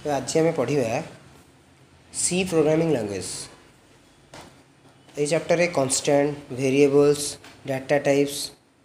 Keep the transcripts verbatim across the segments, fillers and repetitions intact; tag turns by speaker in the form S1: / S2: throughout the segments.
S1: तो आज आम पढ़ा सी प्रोग्रामिंग लैंग्वेज। ये चैप्टर रे constant variables data types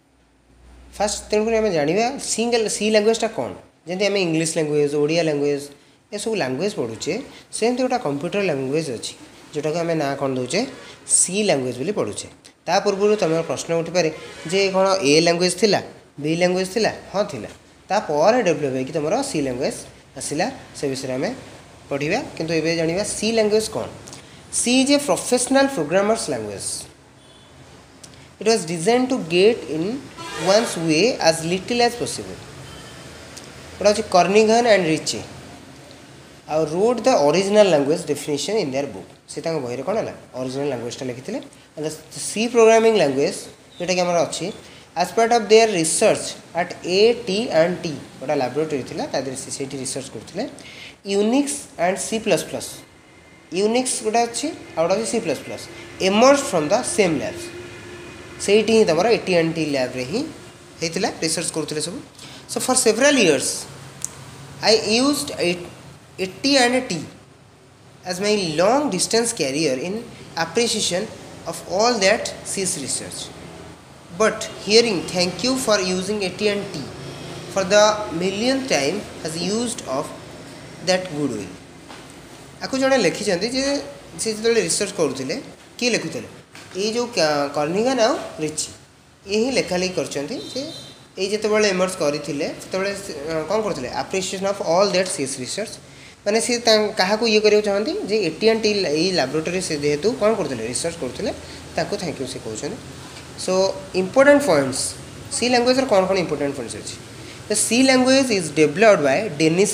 S1: first तेणुक आम जाना सिंगल सी लैंग्वेजटा कौन जमी आम इंग्लीश लैंग्वेज ओडिया लैंग्वेज ये सब लैंग्वेज पढ़ुचे सेमती गोटा कंप्यूटर लैंग्वेज अच्छी जोटा को आम ना कौन दौचे सी लैंग्वेज बोली पढ़ुचे। ता पूर्व तुम प्रश्न उठी पारे जे कौन ए लैंग्वेज थिला बी लैंग्वेज थिला हाँ थिला तापर डेभलप होगी तुम सी लैंग्वेज आसला से विषय में पढ़ा किंतु एबे जानिबा सी लैंग्वेज कौन। C is a professional programmers language. It was design to get in one's way as little as possible. गोटा हूँ कर्निघन एंड रिची आ wrote the original language definition in their book से बही कौन है original लैंग्वेजटा लिखी सी programming language जोटा कि आम अच्छी as part of their research at A T and T गोटा लैबोरेटरी थिला तादर से रिसर्च करते Unix and C plus plus Unix गोटा अच्छी आ गोटा C plus plus emerge from the same labs से ही तुम A T and T lab रे ही होता रिसर्च करते सब। So for several years I used A T and T as my long distance career in appreciation of all that C's research. But hearing thank you for using A T and T for the millionth time has used of that goodwill. आपको जड़े लिखी जे से जो research करुले किए लिखुले ये जो Kernighan आउ Richie ये लेखा लिखि कर जिते एमर्ज करते कौन करते appreciation of all that CS research माने सी क्या ये करा चाहती जे A T and T laboratory से जेहेतु कौन करते रिसर्च करते थैंक यू से कहते। So important points C language कौन कौन इम्पोर्टेंट पॉइंट्स अच्छी the C language is developed by Dennis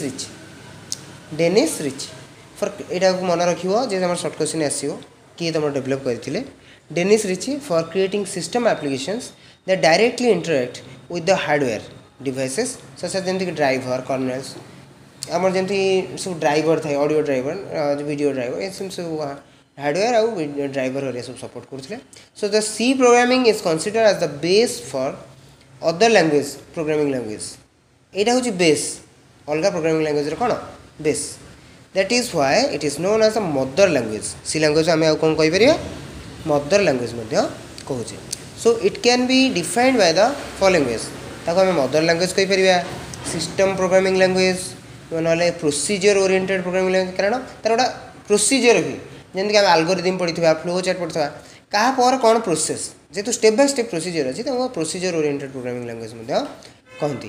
S1: Ritchie Dennis Ritchie for यहाँ मन रखियो जे हम शॉर्ट क्वेश्चन आसो किए तुम डेभलप करते Dennis Ritchie for creating system applications that directly interact with the hardware devices such as जमीक ड्राइवर कर्नेल्स आमर जमी सब ड्राइवर थाए ऑडियो ड्राइवर वीडियो ड्राइवर ये सब हार्डवेयर आउ ड्राइवर हरिया सब सपोर्ट करते। So the C programming is consider as the base for other language programming language यहाँ हूँ बेस अलग प्रोग्रामिंग लैंग्वेज कौन base that is why it is known as a mother language C language आम आउ कौन कहीपर mother language कहूचे। So it can be defined by the following ways ताको आम मदर लैंग्वेज कहीपर सिस्टम प्रोग्रामिंग लैंग्वेज ना प्रोसीजर ओरिएंटेड प्रोग्रामिंग लैंग्वेज कारण तार गोटा प्रोसीजर भी जमीक आम आल्गोरिथम पढ़ा फ्लो चार्ट पढ़ा क्या पर कौन प्रोसेस जेहेतु स्टेप बाय स्टेप प्रोसीजर अच्छी तो प्रोसीजर ओरिएंटेड प्रोग्रामिंग लैंग्वेज कहती।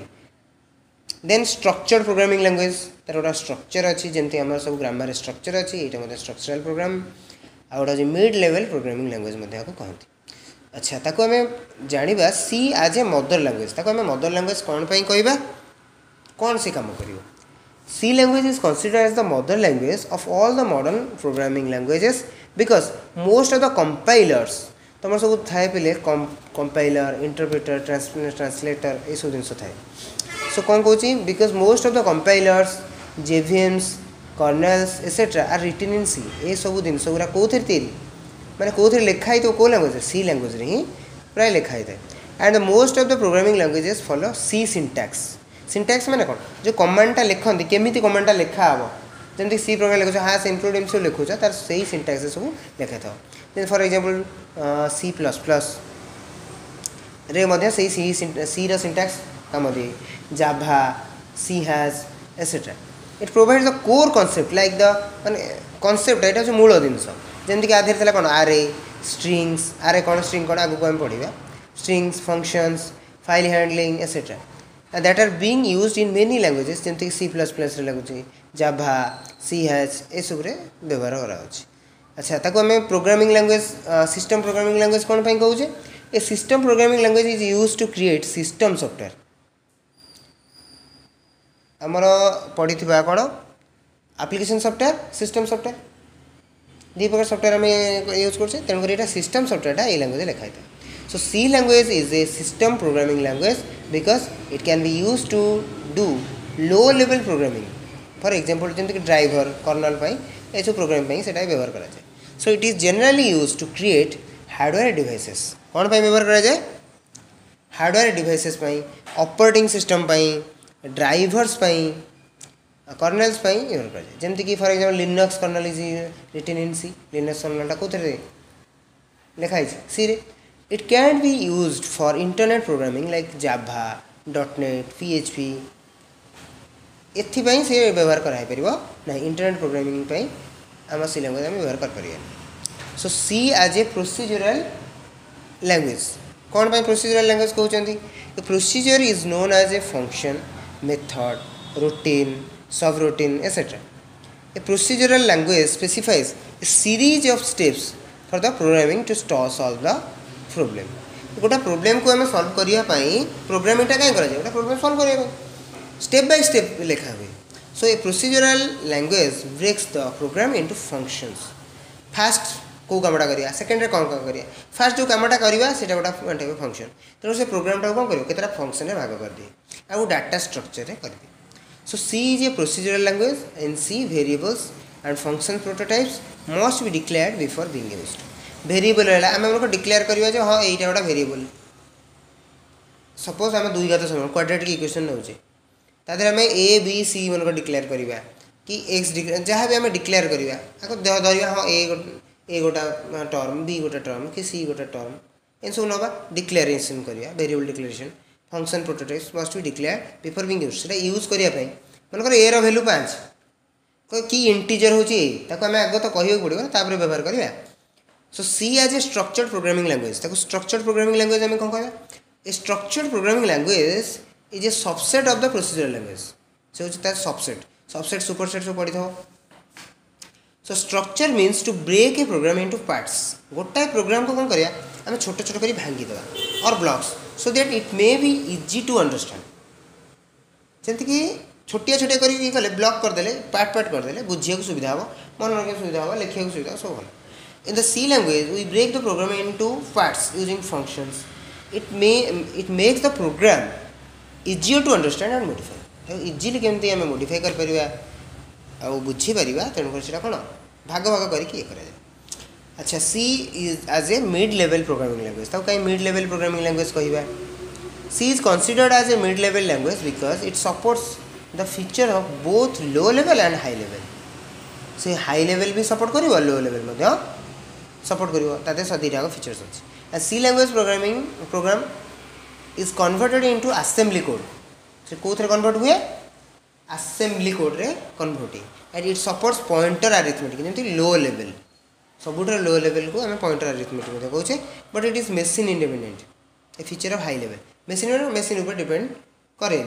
S1: देन स्ट्रक्चर्ड प्रोग्रामिंग लैंग्वेज तार गोटा स्ट्रक्चर अच्छी जमी आम सब ग्रामर स्ट्रक्चर अच्छी यहाँ स्ट्रक्चरल प्रोग्राम आ गोटा मिड लेवल प्रोग्रामिंग लैंग्वेज कहती। अच्छा ताको आम जाना C as a mother language ताको आम मदर लैंग्वेज कौन कहवा कौन सी काम कर C language is considered as the mother language of all the modern programming languages because most of the compilers तुम सब थाए पे कंपाइलर इंटरप्रेटर ट्रांसलेटर ये सब जिन थाए। सो कौन कौन because most of the compilers JVMs kernels etcetera are written in C ये सब जिन गुरा कौन तैयारी माने कौन लिखाई तो कौ लैंग्वेज सी लैंग्वेज ही प्राय लिखाई थाए and the most of the programming languages follow C syntax. Syntax माने कौन जो कमांडटा लिखती केमी कमांडटा लिखा हे जमी सी प्रोग्राम लिखुच हाँ से इंक्लूड एम सब लिखुच तार से सिंटैक्स सब लिखा था for example C plus plus रे से सी सी सिंटैक्स काम दिए Java C has etcetera it provide the core concept like the माने कॉन्सेप्ट यहाँ हूँ मूल जिनस जमीक आधे कौन आरे स्ट्रिंग्स आरे कौन स्ट्रिंग कौन आगे आम पढ़ा strings functions file handling etcetera that are being used in many languages जमीक सी प्लस प्लस लगुच जाभा सी हैज ए सब व्यवहार करा। अच्छा ताको आम programming language system programming language कौन पे कहूचे a system programming language is used to create system software आमर पढ़ी कौन एप्लिकेशन सॉफ्टवेयर सिस्टम सॉफ्टवेयर दी प्रकार सॉफ्टवेयर आम यूज करछे तेणुकर यहाँ सिस्टम सॉफ्टवेयर ये लैंग्वेज लिखाई था। So C language is a system programming language because it can be used to do low level programming. For example, जैसे ड्राइवर कर्नल ये सब प्रोग्राम से व्यवहार करा जाए. So it is generally used to create hardware devices. कौन पाई व्यवहार करा जाए? हार्डवेयर डिवाइसेस पाई, ऑपरेटिंग सिस्टम पाई, ड्राइवर्स पाई, कर्नेल्स यूज कर जमती कि for example Linux kernel is written in C Linux कर्नेलटा कौन लिखाई सी रे it can be used for internet programming like Java dot net PHP एथिपाई से व्यवहार कराई ना इंटरनेट प्रोग्रामिंग आम सी लैंग्वेज आम व्यवहार कर so C as a procedural language कौन पाई प्रोसीजरल लैंग्वेज कहते procedure is known as a function method routine subroutine etcetera a procedural language specifies a series of steps for the programming to solve the problem गोटा problem को आम solve करने प्रोग्रामिंगटा कहीं कर गोटा प्रॉब्लम सॉल्व करने स्टेप बाय स्टेप लिखा हुए so a procedural language breaks the program into functions fast कौ कामटा करिया सेकेंड रे कौन कौन करिया फास्ट जो कामटा करिया सेटा गोटा टाइप ऑफ फंक्शन तेणु से प्रोग्रामटा कौन करियो केतरा फंक्शन रे भाग कर दिए आ डाटा स्ट्रक्चर रे कर दिए so C is a procedural language and C variables and function prototypes must be declared before being used variable है आम हमको डिक्लेयर करिया जे हां एटा गोटा वेरिएबल सपोज आम दुई घात समान क्वाड्रेटिक इक्वेशन नउचे तादर आम ए बी सी मन को डिक्लेयर करवा कि एक्स जहाँ भी आम डिक्लेयर करवा आपको धरवा हाँ ए ए गोटा टर्म बी गोटा टर्म कि सी गोटा टर्म एन सब ना डिक्लेरेसन करवा variable declaration function prototypes must be declare before being used से यूज करने मनकर ए रो वैल्यू पाँच कि इंटीजर होची आम आग तो कहूँ पड़ो तापर व्यवहार करवा so C as a structured programming language structured programming language आम कौन कह a structured programming language is a subset of the procedural language से हूँ सबसेट सबसेट सुपरसेट सब पढ़ी था so structure means to break a program into parts गोटाए program को कौन करिया आम छोट छोट कर भांगीदेवा और blocks so that it may be easy to understand जमीक छोटिया छोटिया करके कले ब्लॉक करदे पार्ट पार्ट करदे बुझे सुविधा हम मन रखा सुविधा हम लिखा सुविधा सब भल in the C language we break the program into parts using functions it may it makes the program easier to understand and modify easily केमती आम मॉडिफाई कर बुझीपर तेणुकर से कौन भाग भाग करके अच्छा C is as a mid level programming language तो कहीं मिड लेवल प्रोग्रामिंग लैंग्वेज कहवा C is considered as a mid level language because it supports the feature of both low level and high level से high level भी support कर low level support कर दुईटा features अच्छे C language programming program is converted into assembly code से कौन convert हुए assembly code रे converting and it supports pointer arithmetic जमी लो लेवल सबुठ लो लेवल को आम पॉइंटर अरिथमेटिक कहे but it is machine independent a feature of high level machine machine ऊपर डिपेंड करे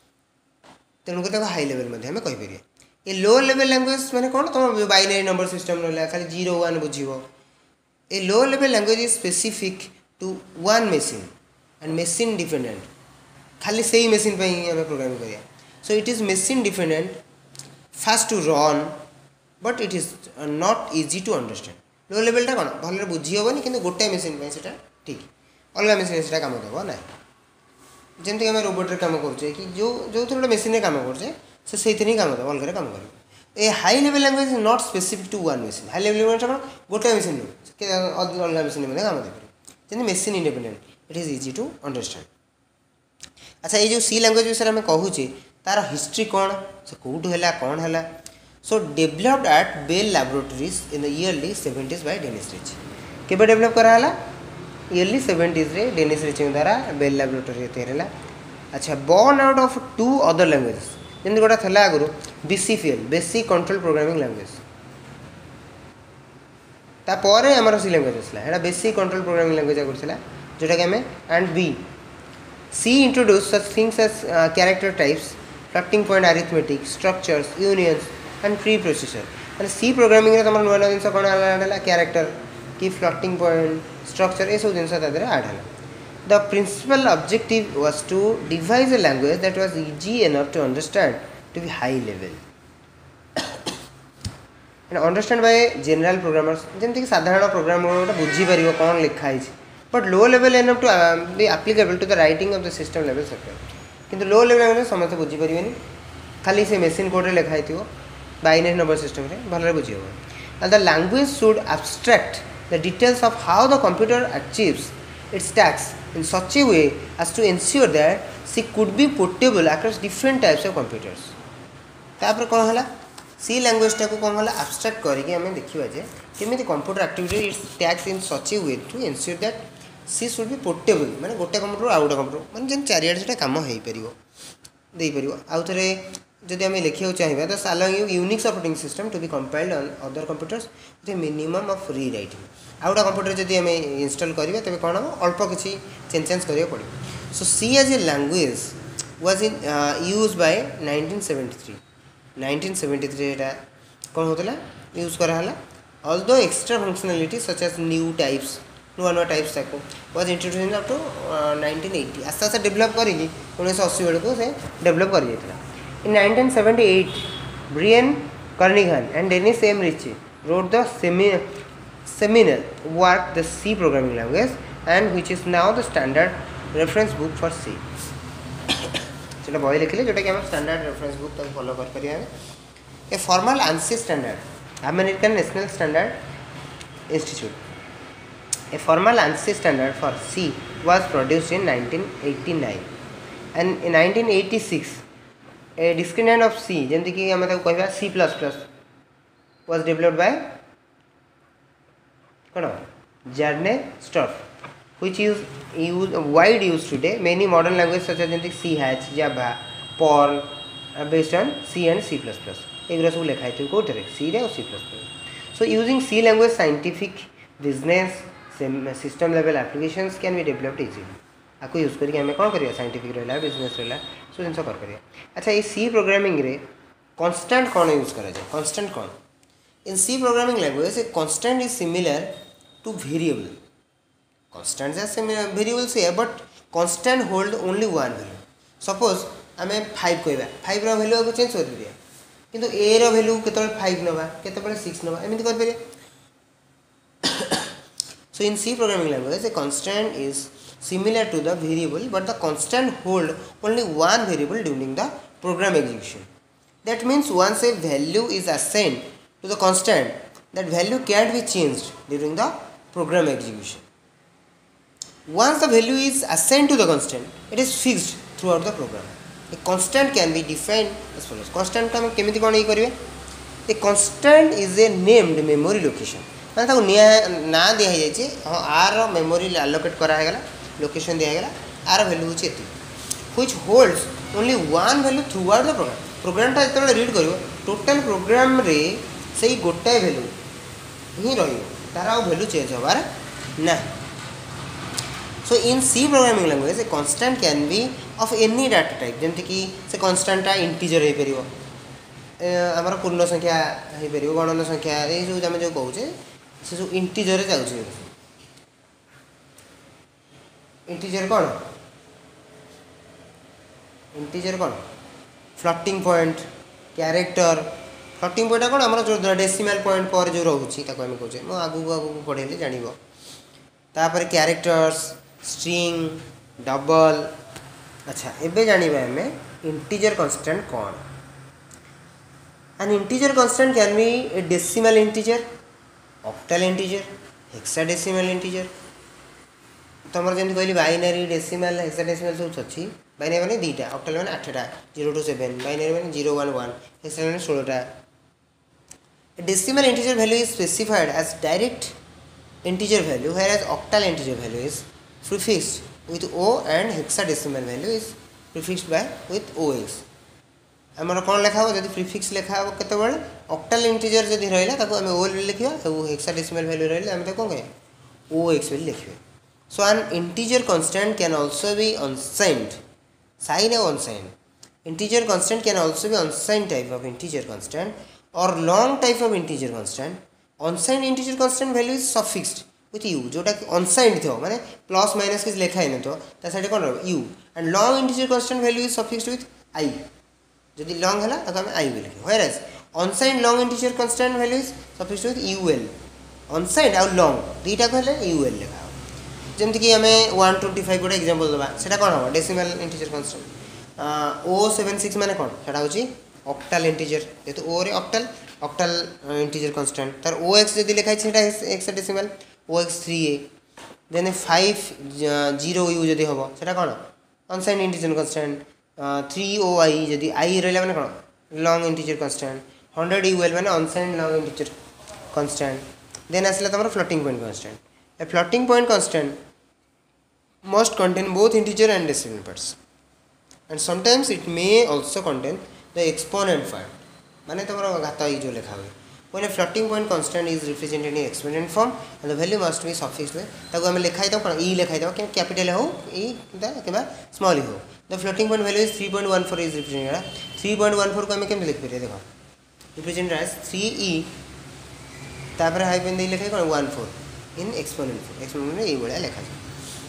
S1: तेणुक हाई लेवल आम कहीपर ये लो लेवल लैंग्वेज मैंने कौन तुम बाइनरी नंबर सिस्टम रहा खाली जीरो वन बुझे a low level language is specific to one machine and machine dependent खाली से ही मेसीन आम प्रोग्रामिंग करिया so it is machine dependent fast to run but it is not easy to understand low लेवलटा कौन भले बुझी हेनी कि गोटे मेसीन से ठीक अलग मेसीन से कम देव ना जमीक आम रोबोट कम करुचे कि जो जो थोड़ा गोटे मेसीन कम करुचे से ही कम देव अलग कम कर a high level language is not specific to one machine high level language कौन गोटे मेसीन अलग मेसीन कम देपर जमी machine independent it is easy to understand अच्छा ये जो सी लैंग्वेज विषय में कहूचे तार हिस्ट्री कौन से कौटू है कौन है so developed at Bell laboratories in the early seventies by Dennis Ritchie केबे डेभलप कराला इयरली सेवेंटीज रे डेनिस रिच द्वारा बेल लैबोरेटरी तैयार है अच्छा born out of two other languages जमी गोटा था आगु BCPL basic control programming language तापर आमर सी लैंग्वेज आसला बेसिक कंट्रोल प्रोग्रामिंग लैंग्वेज आगुरी था जोटा कि आम and B C introduce such things as character types floating point arithmetic structures unions and pre processor मैंने सी प्रोग्रामिंग रे तुम नुआ नुआ जिन कौन है कैरेक्टर कि फ्लोटिंग पॉइंट स्ट्रक्चर ये सब जिन आड है the principal objective was to devise a language that was easy enough to understand to be high level and understand by general programmers जमीक साधारण प्रोग्राम गोटे बुझीपर कौन लिखाई but low level enough to be applicable to the writing of the system level software किंतु low level समस्त बुझीपर खाली से मेसीन कोड रे लिखाई थी बाइनरी नंबर सिस्टम रे भल बुझी हम and the language should abstract the details of how the computer achieves its task in such a way as to ensure that C could be portable across different types of computers तापर कौन है सी language टाक कौन है आब्स्ट्राक्ट करके आम देखा जे केमी computer activity its tasks in such a way to ensure that C should be portable माने गोटे कंप्यूटर आउ गोटे कंप्यूटर माने जेन चारिआडे सेटा काम हो पारिबो देई पारिबो आउ थरे जदि आम लिखा चाहिए तो allowing Unix operating system to be compiled on other computers with minimum of rewriting आउ गोटे कंप्यूटर जदि आम इंस्टॉल करिवे तबे कोन हम अल्प किछि चेंज चेंज करिया पड़े so C as a language was in use by nineteen seventy three nineteen seventy three एटा कौन होता यूज कराला although extra functionality such as new types नुआ नुआ टाइप्स तक was introduce up to nineteen eighty आस्ते आस्ते डेभलप करी उन्नीस अस्सी बेलू से डेभलप कर in nineteen seventy eight Brian Kernighan and Dennis M Ritchie wrote the seminal work the C programming language and which is now the standard reference book for C चलो बही लिखिले जोटा कि हम स्टैंडर्ड रेफरेंस बुक तक follow कर करिया a formal ANSI standard American National Standard Institute a formal ANSI standard for C was produced in nineteen eighty nine and in nineteen eighty six a discriminant of C जमती कि आम कहवा C plus plus was developed by कौन Bjarne स्टर्फ which is used wide used today many modern languages such as C hatch java perl are based on C and C plus plus एगुरा सब लिखा है कौटे C रे और C plus plus so using C language scientific business system level applications can be developed easily आपको use करके हमें कौन करिया साइंटिफिक रहा बिजनेस रहा सब जिन कर करिया अच्छा ये C प्रोग्रामिंग रे कांस्टेंट कौन यूज करा जाए कांस्टेंट कौन in C programming language a constant is similar to variable constant as variables here but constant hold only one value suppose आम फाइव कहवा फाइव रो वैल्यू को चेंज कर दिया किंतु ए रो वैल्यू केतबे फाइव नबा केतबे सिक्स नबा एमिति कर परिया so in C programming language a constant is similar to the variable but the constant hold only one variable during the program execution that means once a value is assigned to the constant that value can't be changed during the program execution. Once the value is assigned to the constant, it is fixed throughout the program. A constant can be defined as follows. Constant का हम केमिति कौन ये करिवे? A constant is a named memory location. माने ताको ना दिया है जे हाँ आर मेमोरी allocate करा है गला location दिया है गला आर value होची एति which holds only one value throughout the program. Program टा जितने रीड करिवो total program रे सही गोटाए value ही रहियो तारा वो value change होबार ना. So in C programming language a constant can be of any data type जमती कि से constant टा integer है परिवो हमारा पूर्ण संख्या है परिवो गणन संख्या ये जो जमे जो कहूँ से जो integer जाऊँ integer कौन integer कौन floating point character floating point कौन हमारा जो decimal point पर जो रहूची ताको हमें कहूँ मो आगु आगु पढ़ेले जानिबो तापर characters string double अच्छा एबे जानिबा हमें integer constant कौन an integer constant can be a decimal integer octal integer hexadecimal integer तमर जेंति कहली बाइनरी डेसिमल हेक्साडेसिमल सब अछि बाइनरी माने दुईटा ऑक्टल माने आठटा जीरो टू सेवन बाइनरी माने जीरो वन वन हेक्साडेसिमल माने सोलह टा decimal integer value is specified as direct integer value whereas octal integer value is prefixed with o and hexadecimal value is prefixed by with ox हमर कोन लेखा हो जदी prefix लेखा हो केते बेले octal integer जदी रहइला ताको हम o लिखिया और hexadecimal value रहइला हम त कोन कहे ox बोली लिखिबे so an integer constant can also be unsigned sign or unsigned integer constant can also be unsigned type of integer constant or long type of integer constant unsigned integer constant value is suffixed with u जोटा कि unsigned थो माने plus minus किस लेखा है न तो ता साइड कोन रहबो u and long integer constant value is suffixed with I जदी long हला त हम I भी लिखे whereas unsigned long integer constant value is suffixed with ul unsigned और long दुईटा कहले ul लेखा जेमति कि हमें one twenty-five गोटे एग्जांपल दबा सेटा कोन हो decimal integer constant o seventy-six माने कोन सेटा होची ऑक्टल इंटीजर जेतो o रे ऑक्टल ऑक्टल इंटीजर कांस्टेंट तार ox जदी लिखाइ सेटा हेक्साडेसिमल ox three a देन five zero u जदी होबो सेटा कोन unsigned integer constant three o i जदी i रहला माने कोन long integer constant hundred UL माने unsigned long integer constant then आसला तुम floating point constant a floating point constant must contain both integer and decimal parts and sometimes it may also contain the exponent part माने तुम घात ई जो लिखा हुए when a floating point constant is represented in exponent form and the value must be suffixed with ताको हमें लिखाई दो ई लिखाई दो कि कैपिटल हो ई किबा स्मॉल हो the floating point value is three point one four is represented three point one four को हमें केम लिख परिए देखो represented as three e तापर हाइफेन दे लिखाई कोन one four in exponent form exponent ए बळा लिखा जाय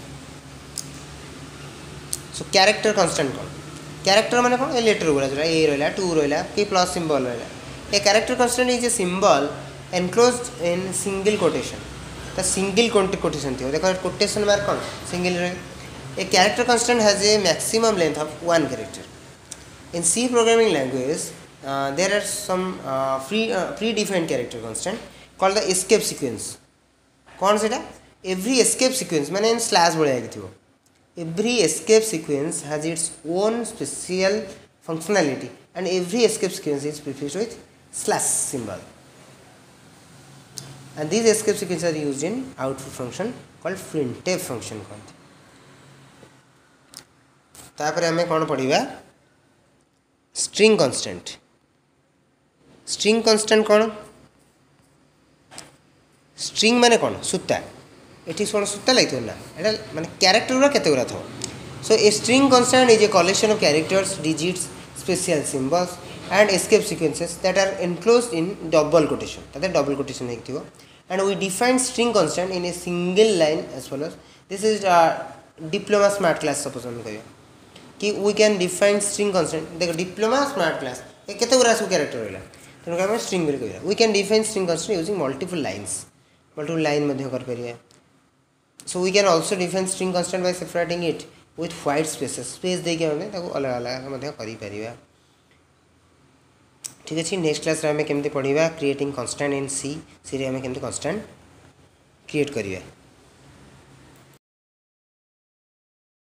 S1: सो कैरेक्टर कांस्टेंट कौन कैरेक्टर माने कौन ए लेटर गुला जोरा ए रहला टू रहला कि प्लस सिंबल रहला a character constant is a symbol enclosed in single quotation ता सिंगल कोटेशन थियो देखो कोटेशन मार्क कौन सिंगल रहे a character constant has a maximum length of one character in C programming language there are some free predefined character constants called the escape sequence कौन सेटा every escape sequence माने in slash बळिया थियो every escape sequence has its own special functionality and every escape sequence is prefixed with slash symbol and these escape sequences are used in output function called printf function कहते तापर हमें कौन पढ़िबा string constant string constant कौन string माने कौन सूता eighty सोना सूता लगे ना एटा माने कैरेक्टर गुरा केते गुरा थो so a string constant is a collection of characters digits special symbols and escape sequences that are enclosed in double quotation ताते डबल कोटेशन हेक थिबो and we define string constant in a single line as follows this is diploma smart class suppose हम कहियो कि we can define string constant देखो diploma smart class ए केते गुरा सब कैरेक्टर रहला तेनु हम स्ट्रिंग बोल कहियो we can define string constant using multiple lines multiple line मध्ये कर परिया so we can also define string constant by separating it with white spaces space दे के हमें ताको अलग अलग मध्ये करि परिबा ठीक अछि नेक्स्ट क्लास रे हमें केमते पढिबा क्रिएटिंग कांस्टेंट इन सी सी रे हमें केमते कांस्टेंट क्रिएट करिबा।